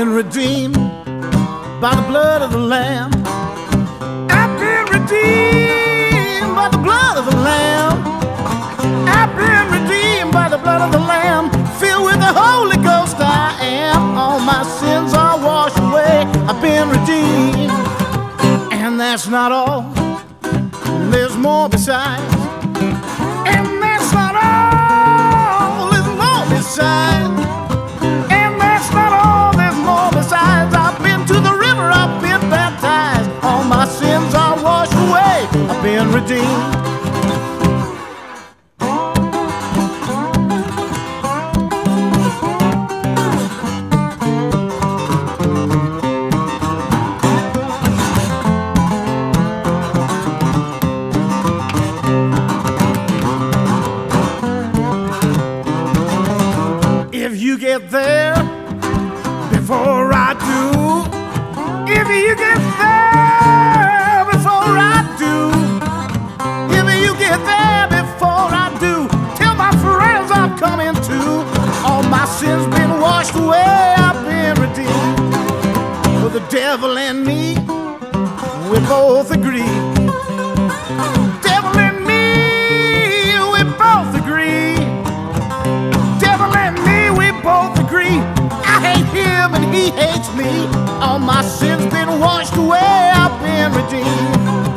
been redeemed by the blood of the Lamb. I've been redeemed by the blood of the Lamb. I've been redeemed by the blood of the Lamb. Filled with the Holy Ghost I am. All my sins are washed away. I've been redeemed. And that's not all. There's more besides. And that's not all. There's more besides. And that's not all. There's more besides. I've been to the river. I've been baptized. All my sins are washed away. I've been redeemed. If you get there before I do, if you get there before I do, if you get there before I do, tell my friends I'm coming too. All my sins been washed away, I've been redeemed. For the devil and me, we both agree. Devil and me, we both agree. Devil and me, we both agree. I hate him and he hates me. All my sins been washed away, I've been redeemed.